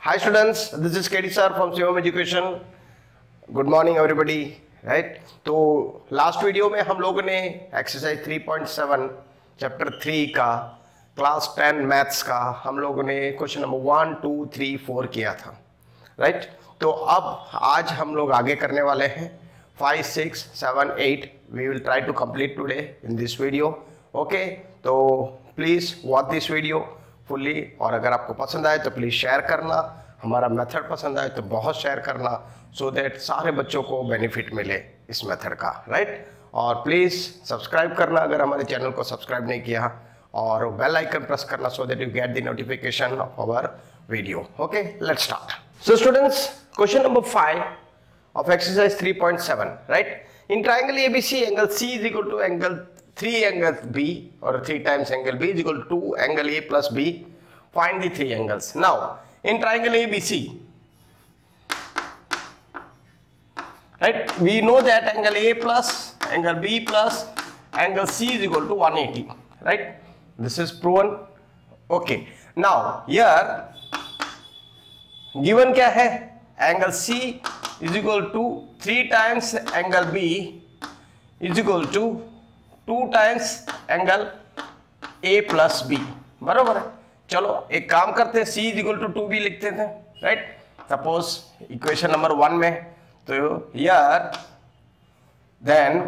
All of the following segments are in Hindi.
Hi students, this is KD sir from Shivam Education. Good morning everybody. Right? तो लास्ट वीडियो में हम लोगों ने एक्सरसाइज 3.7 चैप्टर 3 का क्लास 10 मैथ्स का हम लोगों ने क्वेश्चन नंबर 1, 2, 3, 4 किया था. राइट? तो अब आज हम लोग आगे करने वाले हैं 5, 6, 7, 8. We will try to complete today in this video. Okay, तो please watch this video fully, और अगर आपको पसंद आए तो प्लीज़ शेयर करना. हमारा मेथड पसंद आए तो बहुत शेयर करना, सो दैट सारे बच्चों को बेनिफिट मिले इस मेथड का. राइट? और प्लीज़ सब्सक्राइब करना अगर हमारे चैनल को सब्सक्राइब नहीं किया, और बेल आइकन प्रेस करना so that you get the notification of our video. Okay, let's start. So students, question number 5 of exercise 3.7. right? In triangle ABC, angle C is equal to angle 3 angles B, or 3 times angle B is equal to 2 angle A plus B. Find the three angles. Now, in triangle ABC, right, we know that angle A plus angle B plus angle C is equal to 180. Right? This is proven. Okay. Now, here given क्या है? Angle C is equal to 3 times angle B is equal to 2 times angle A plus B. बराबर है. चलो एक काम करते हैं, C is equal to 2B लिखते थे. राइट? सपोज इक्वेशन नंबर 1 में, तो यार then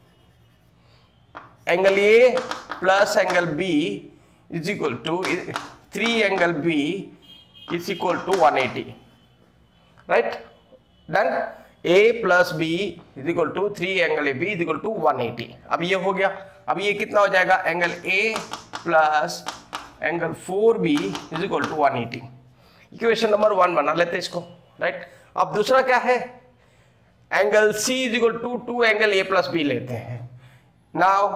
angle A plus angle B is equal to 3 angle B is equal to 180. Right? Done. A plus B is equal to 3 angle A B is equal to 180. अब ये हो गया. अब ये कितना हो जाएगा? Angle A plus angle 4B is equal to 180. Equation number 1 बना लेते हैं इसको. राइट? अब दूसरा क्या है? Angle C is equal to 2 angle A plus B लेते हैं. Now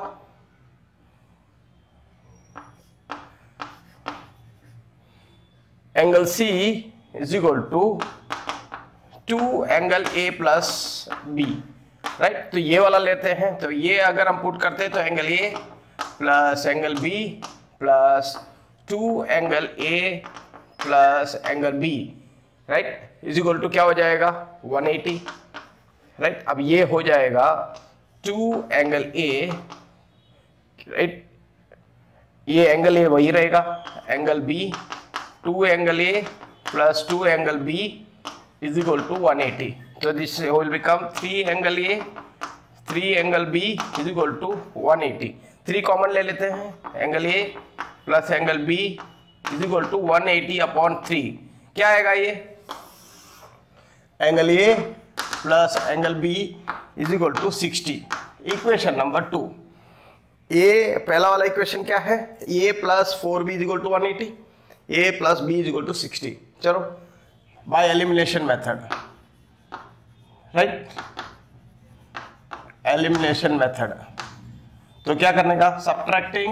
angle C is equal to 2 angle A plus B. Right? तो ये वाला लेते हैं. तो ये अगर हम पुट करते हैं तो angle A plus angle B plus 2 angle A plus angle B, right, is equal to क्या हो जाएगा? 180. राइट? अब ये हो जाएगा 2 एंगल A. राइट? ये एंगल A वही रहेगा. Angle B 2 angle A plus 2 angle B is equal to 180. So this will become 3 angle A, 3 angle B is equal to 180. 3 common ले लेते हैं. Angle A plus angle B is equal to 180 upon 3. क्या आएगा ये? Angle A plus angle B is equal to 60. Equation number 2. A पहला वाला इक्वेशन क्या है? A plus 4B is equal to 180. A plus B is equal to 60. चलो by elimination method. right? elimination method. तो क्या करने का? subtracting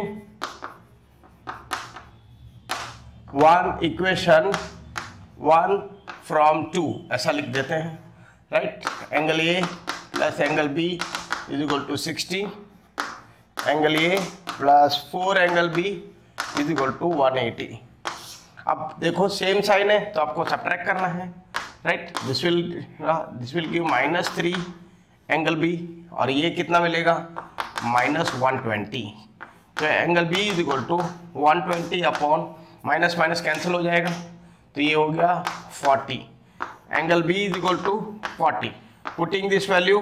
one equation 1 from 2 ऐसा लिख देते हैं. right? Angle A plus angle B is equal to 60. Angle A plus 4 angle B is equal to 180. अब देखो सेम साइन है तो आपको सब्ट्रैक्ट करना है. Right? This will give -3 angle B, और ये कितना मिलेगा? -120. तो angle B is equal to 120 upon minus minus cancel हो जाएगा, तो ये हो गया 40. Angle B is equal to 40. Putting this value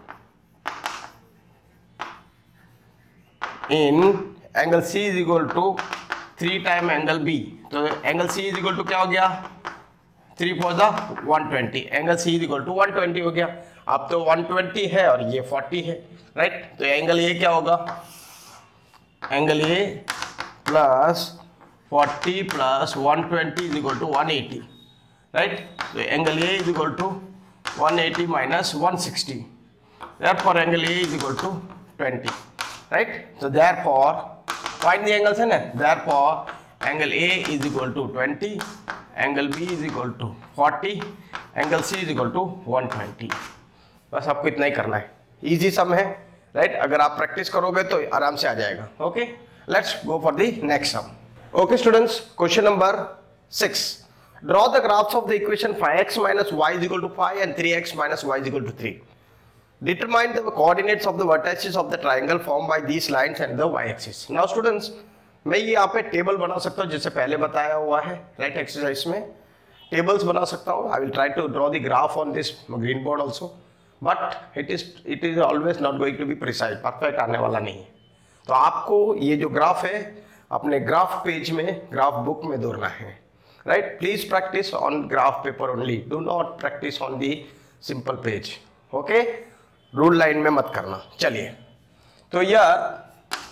in angle C is equal to 3 time angle B. तो angle C is equal to क्या हो गया? 3 for the 120. Angle C is equal to 120 हो गया. अब तो 120 है और ये 40 है. राइट? तो एंगल A क्या होगा? Angle A plus 40 plus 120 is equal to 180. Right? तो angle A is equal to 180 minus 160. therefore angle A is equal to 20. Right? तो therefore फाइंड द एंगल्स है ना. therefore angle A is equal to 20, angle B is equal to 40, angle C is equal to 120. बस आपको इतना ही करना है. इजी सम है. राइट? अगर आप प्रैक्टिस करोगे तो आराम से आ जाएगा. Okay, let's go for the next sum. Okay students, question number 6. Draw the graphs of the equation 5x minus y is equal to 5 and 3x minus y is equal to 3. Determine the coordinates of the vertices of the triangle formed by these lines and the y-axis. Now students, मैं ये यहाँ पे टेबल बना सकता हूँ जैसे पहले बताया हुआ है राइट एक्सरसाइज में टेबल्स बना सकता हूँ. I will try to draw the graph on this green board also, but it is always not going to be precise, perfect आने वाला नहीं है. तो आपको ये जो ग्राफ है अपने ग्राफ पेज में ग्राफ बुक में दौड़ना है right. Please practice on graph paper only, do not practice on the simple page. Okay, rule line में मत करना. चलिए, तो यार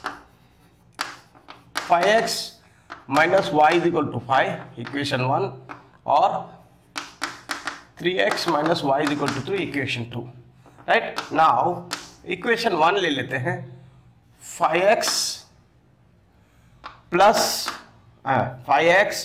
5x minus y is equal to 5 equation 1 और 3x minus y is equal to 3 equation 2 right. Now equation 1 ले लेते हैं. 5x plus 5x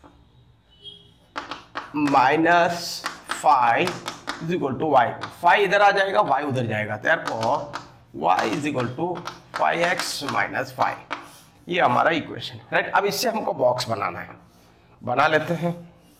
minus 5 is equal to Y. 5 इधर आ जाएगा, y उधर जाएगा, therefore y is equal to 5x minus 5. ये हमारा इक्वेशन राइट. अब इससे हमको बॉक्स बनाना है, बना लेते हैं.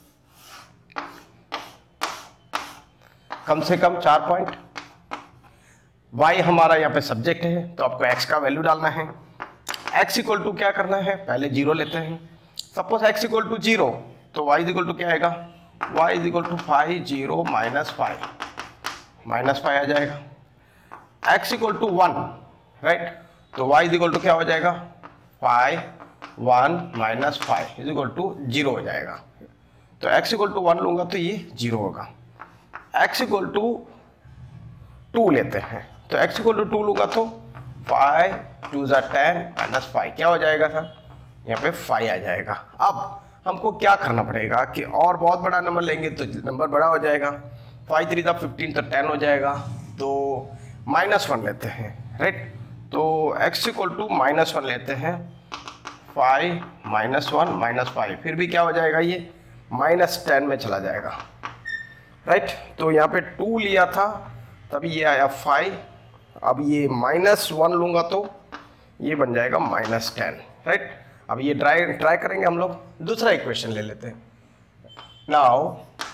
कम से कम 4 पॉइंट. y हमारा यहाँ पे सब्जेक्ट है तो आपको x का वैल्यू डालना है. x इक्वल टू क्या करना है, पहले 0 लेते हैं. सपोज x इक्वल टू 0 तो y इज इक्वल टू क्या आएगा, y is equal to 5 0 minus 5 minus 5 आ जाएगा. x इक्वल टू 1 राइट, तो y इज इक्वल टू क्या हो जाएगा 5 1 माइनस 5 इज इक्वल टू 0 हो जाएगा. तो x इक्वल टू 1 लूंगा तो ये 0 होगा. x इक्वल टू 2 लेते हैं तो x इक्वल टू 2 लूंगा तो 5 2 10 माइनस 5 क्या हो जाएगा सर, यहाँ पे 5 आ जाएगा. अब हमको क्या करना पड़ेगा कि और बहुत बड़ा नंबर लेंगे तो नंबर बड़ा हो जाएगा. 5 3 15 तो 10 हो जाएगा. तो -1 लेते हैं राइट. तो x इक्वल टू -1 लेते हैं. 5 -1 -5 फिर भी क्या हो जाएगा, ये -10 में चला जाएगा राइट. तो यहाँ पे 2 लिया था तभी ये आया 5. अब ये -1 लूंगा तो ये बन जाएगा -10 राइट. अब ये ट्राई करेंगे हम लोग. दूसरा इक्वेशन ले लेते हैं. नाउ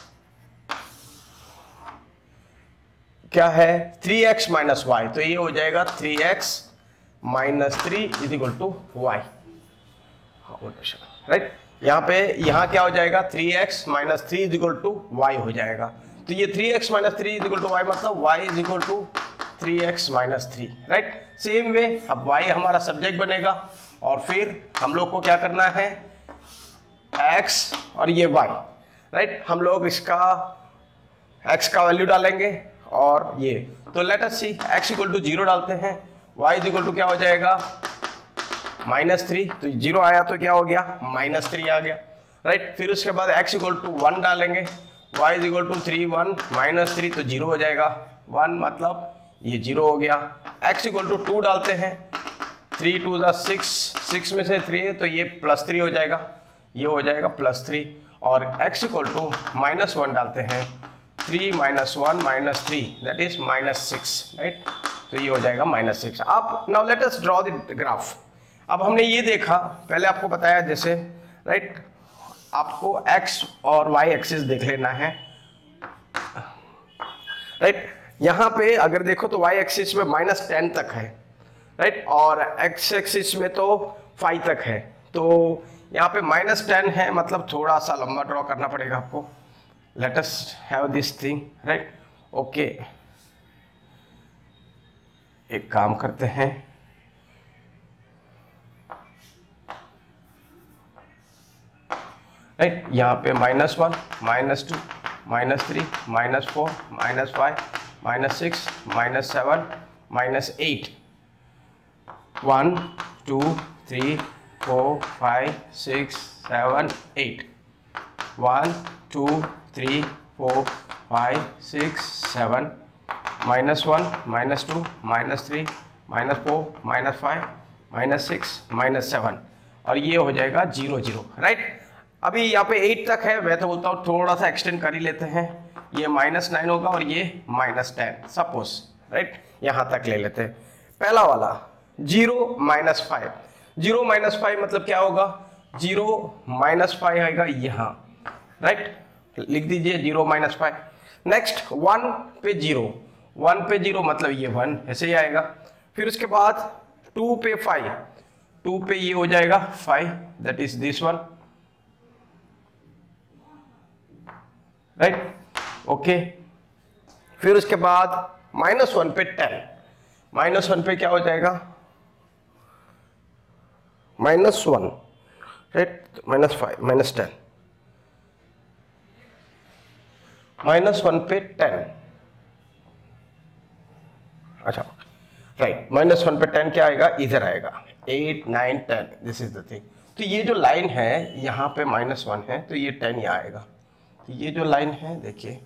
क्या है 3x माइनस वाई, तो ये हो जाएगा 3x minus 3 is equal to y right. यहाँ क्या हो जाएगा 3x minus 3 is equal to y हो जाएगा. तो ये 3x minus 3 is equal to y मतलब y is equal to 3x minus 3 right. Same way अब y हमारा सब्जेक्ट बनेगा और फिर हम लोग को क्या करना है x और ये y राइट. हम लोग इसका x का वैल्यू डालेंगे और ये. तो let us see x equal to 0 डालते हैं, y इज इक्वल टू क्या हो जाएगा -3. तो 0 आया तो क्या हो गया -3 आ गया राइट. फिर उसके बाद x इक्वल टू 1 डालेंगे, y इज इक्वल टू 3 1 -3 तो 0 हो जाएगा 1 मतलब ये 0 हो गया. x इक्वल टू 2 डालते हैं, 3 2 6 में से 3 है तो ये +3 हो जाएगा, ये हो जाएगा +3. और x इक्वल टू -1 डालते हैं, 3 -1 -3 दैट इज -6 राइट. तो ये हो जाएगा -6. अब now let us draw the graph. अब हमने ये देखा, पहले आपको बताया जैसे राइट, आपको x और y एक्सिस देख लेना है राइट. यहाँ पे अगर देखो तो y एक्सिस में -10 तक है राइट और x एक्सिस में तो 5 तक है. तो यहाँ पे -10 है मतलब थोड़ा सा लंबा ड्रॉ करना पड़ेगा आपको. Let us have this thing right. Okay, एक काम करते हैं, राइट. यहाँ पे -1 -2 -3 -4 -5 -6 -7 -8 1 2 3 4 5 6 7 8 1 2 3 4 5 6 7 -1 -2 -3 -4 -5 -6 -7 और ये हो जाएगा 0 0 राइट. अभी यहाँ पे 8 तक है, मैं तो बोलता हूँ थोड़ा सा एक्सटेंड कर ही लेते हैं. ये -9 होगा और ये -10 सपोज राइट. यहाँ तक ले लेते हैं. पहला वाला 0 -5 0 -5 मतलब क्या होगा 0 -5 आएगा यहाँ राइट, लिख दीजिए 0 माइनस 5। नेक्स्ट 1 पे 0, 1 पे 0 मतलब ये 1 ऐसे ही आएगा। फिर उसके बाद 2 पे 5, 2 पे ये हो जाएगा 5, that is this one, right, okay. फिर उसके बाद -1 पे 10, -1 पे क्या हो जाएगा -1, राइट, -5 -10, -1 पे 10, अच्छा राइट, -1 पे 10 क्या आएगा, इधर आएगा 8 9 10, दिस इज द थिंग। तो ये जो लाइन है यहाँ पे -1 है तो ये 10 यहाँ आएगा। तो ये जो लाइन है देखिए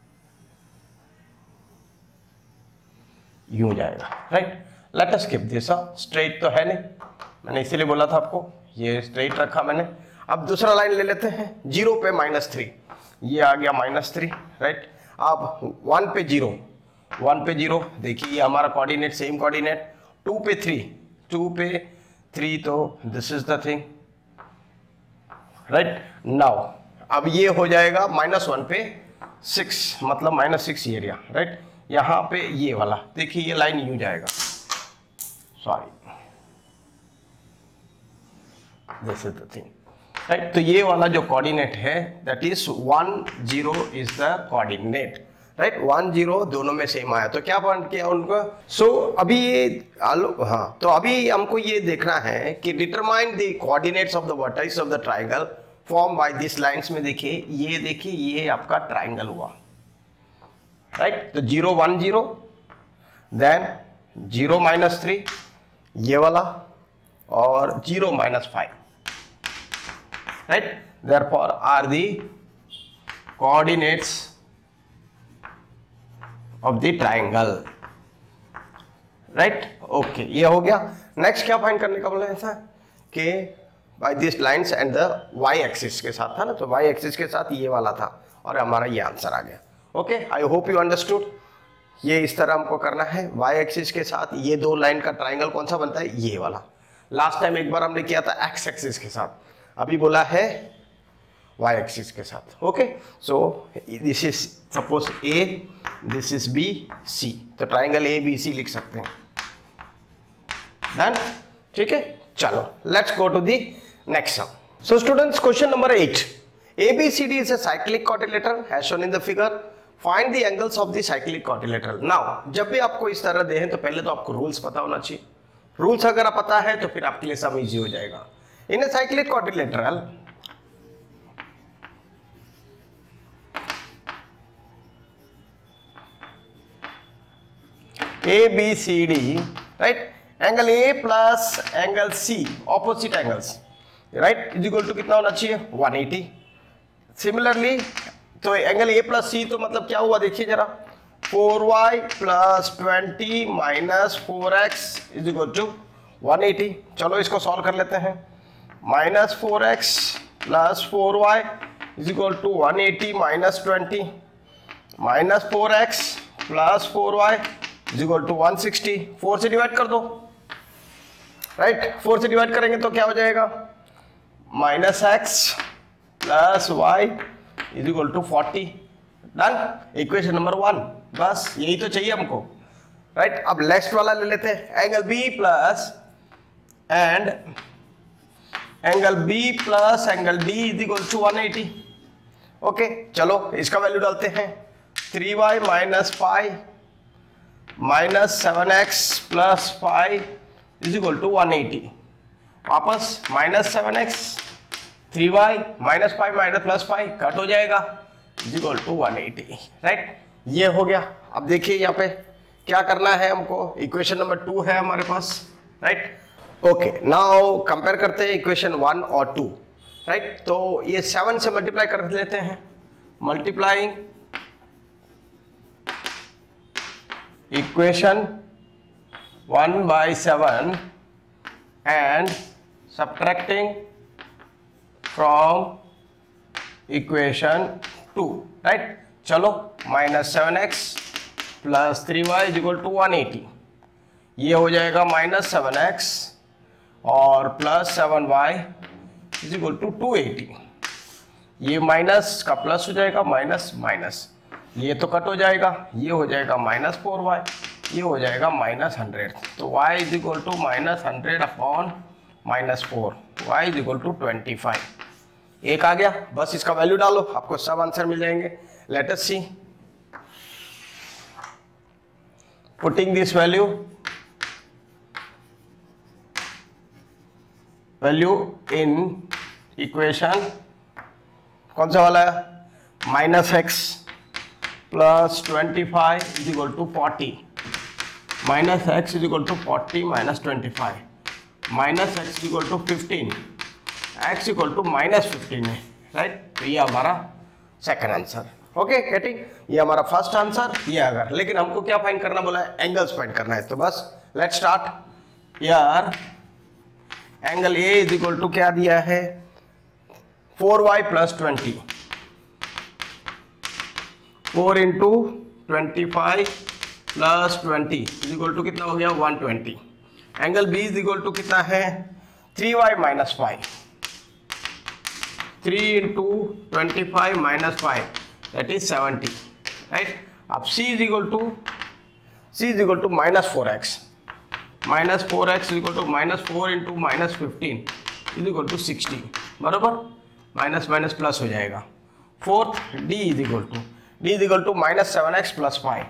यूं जाएगा, right. Let us skip this, straight तो है नहीं, मैंने इसीलिए बोला था आपको, ये स्ट्रेट रखा मैंने। अब दूसरा लाइन ले लेते हैं, 0 पे -3, ये आ गया -3, राइट। अब 1 पे 0, 1 पे 0 देखिए ये हमारा कोऑर्डिनेट सेम कोऑर्डिनेट। 2 पे 3, 2 पे 3 तो this is the thing, right. Now अब ये हो जाएगा -1 पे 6, मतलब -6 ये एरिया, राइट। यहाँ पे ये वाला देखिए ये लाइन यूं जाएगा, sorry this is the thing, right. तो ये वाला जो कोऑर्डिनेट है that is 1 0 is the coordinate, right. 1 0 दोनों में सेम आया तो क्या पॉइंट किया उनको। सो अभी ये हाँ, तो अभी हमको ये देखना है कि determine the coordinates of the vertex of the triangle form by this lines में देखिए ये आपका ट्राइंगल हुआ, राइट। तो 0 1 0, देन 0 -3 ये वाला, और 0 -5, राइट। Therefore are the coordinates of the triangle, right, okay. ये हो गया। नेक्स्ट क्या फाइंड करने का बोला ऐसा कि by this lines and the y axis के साथ था ना, तो वाई एक्सिस के साथ ये वाला था और हमारा ये आंसर आ गया। Okay, I hope you understood. ये इस तरह हमको करना है, वाई एक्सिस के साथ ये दो लाइन का ट्राइंगल कौन सा बनता है, ये वाला। लास्ट टाइम एक बार हमने किया था एक्स एक्सिस के साथ, अभी बोला है वाई एक्सिस के साथ। Okay, so this is suppose A, this is B C, तो ट्राइंगल ए बी सी लिख सकते हैं। डन, ठीक है। चलो let's go to the next sum. So students, question number 8, ABCD is a cyclic quadrilateral as shown in the figure. Find the angles of the cyclic quadrilateral. Now, जब भी आपको इस तरह दें तो पहले तो आपको रूल्स पता होना चाहिए। रूल्स अगर आप पता है तो फिर आपके लिए सम इजी हो जाएगा। In a cyclic quadrilateral ABCD, right, angle A plus angle C, opposite angles, right, is equal to कितना होना चाहिए, 180। सिमिलरली तो एंगल A प्लस C तो मतलब क्या हुआ देखिए जरा, 4y plus 20 minus 4x is equal to 180। चलो इसको सॉल्व कर लेते हैं। Minus 4x plus 4y is equal to 180 minus 20, minus 4x plus 4y is equal to 160। 4 से डिवाइड कर दो, राइट, 4 से डिवाइड करेंगे तो क्या हो जाएगा, minus x plus y is equal to 40। Done, equation number 1, बस यही तो चाहिए हमको, राइट। अब नेक्स्ट वाला ले लेते हैं, angle B plus and angle B plus angle D is equal to 180। Okay, चलो इसका वैल्यू डालते हैं, 3y minus 5 minus 7x plus 5 is equal to 180। वापस minus 7x, 3y minus 5 minus plus 5 cut हो जाएगा, इज इक्वल टू 180, राइट। ये हो गया। अब देखिए यहाँ पे क्या करना है हमको, इक्वेशन नंबर 2 है हमारे पास, राइट। ओके, नाउ कंपेयर करते हैं इक्वेशन 1 और 2, राइट। तो ये 7 से मल्टीप्लाई कर लेते हैं, multiplying equation 1 by 7 and subtracting from equation 2, right। चलो minus 7x plus 3y is equal to 180, ये हो जाएगा माइनस 7x और plus 7y is equal to 280। ये माइनस का प्लस हो जाएगा, माइनस माइनस, ये तो कट हो जाएगा, ये हो जाएगा -4y, ये हो जाएगा -100। तो y is equal to -100 upon -4, y is equal to 25। एक आ गया, बस इसका वैल्यू डालो, आपको सब आंसर मिल जाएंगे। Let us see, putting this value in equation, कौन सा वाला है, -x plus 25 is equal to 40, -x is equal to 40 minus 25, -x is equal to 15, x equal to -15 है, राइट। तो ये हमारा सेकंड आंसर। ओके गेटिंग, ये हमारा फर्स्ट आंसर ये अगर, लेकिन हमको क्या फाइंड करना बोला है, एंगल्स फाइंड करना है। तो बस लेट्स स्टार्ट यार। Angle A is equal to क्या दिया है, 4y plus 20, 4 into 25 plus 20 is equal to कितना हो गया, 120। Angle B is equal to कितना है, 3y minus 5, 3 into 25 minus 5 that is 70, right. अब c is equal to -4x, -4x is equal to -4 into -15 is equal to 60, बराबर, माइनस माइनस प्लस हो जाएगा। Fourth d is equal to -7x plus 5,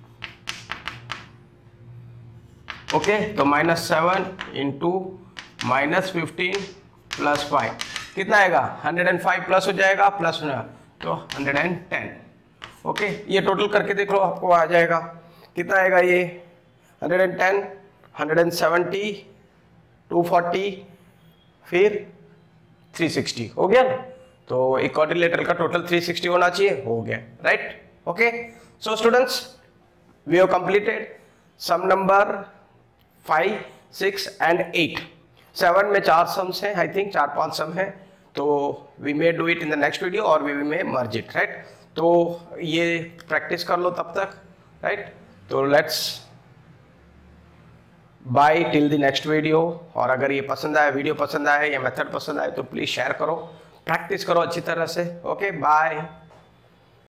okay. तो -7 इंटू -15 प्लस 5 कितना आएगा, 105 प्लस हो जाएगा, प्लस ना तो 110, ओके। ये टोटल करके देख लो, आपको आ जाएगा कितना आएगा, ये 110, 170, 240, फिर 360 हो गया ना। तो एक क्वाड्रिलेटरल का टोटल 360 होना चाहिए, हो गया, right. Okay, so students we have completed sum number 5, 6 and 8। 7 में 4 सम्स हैं, आई थिंक 4-5 सम हैं, तो we may do it in the next video और we may merge it, right. तो ये प्रैक्टिस कर लो तब तक, राइट। तो let's bye till the next video. और अगर ये पसंद आया, वीडियो पसंद आया या मेथड पसंद आए तो प्लीज़ शेयर करो, प्रैक्टिस करो अच्छी तरह से। Okay, bye.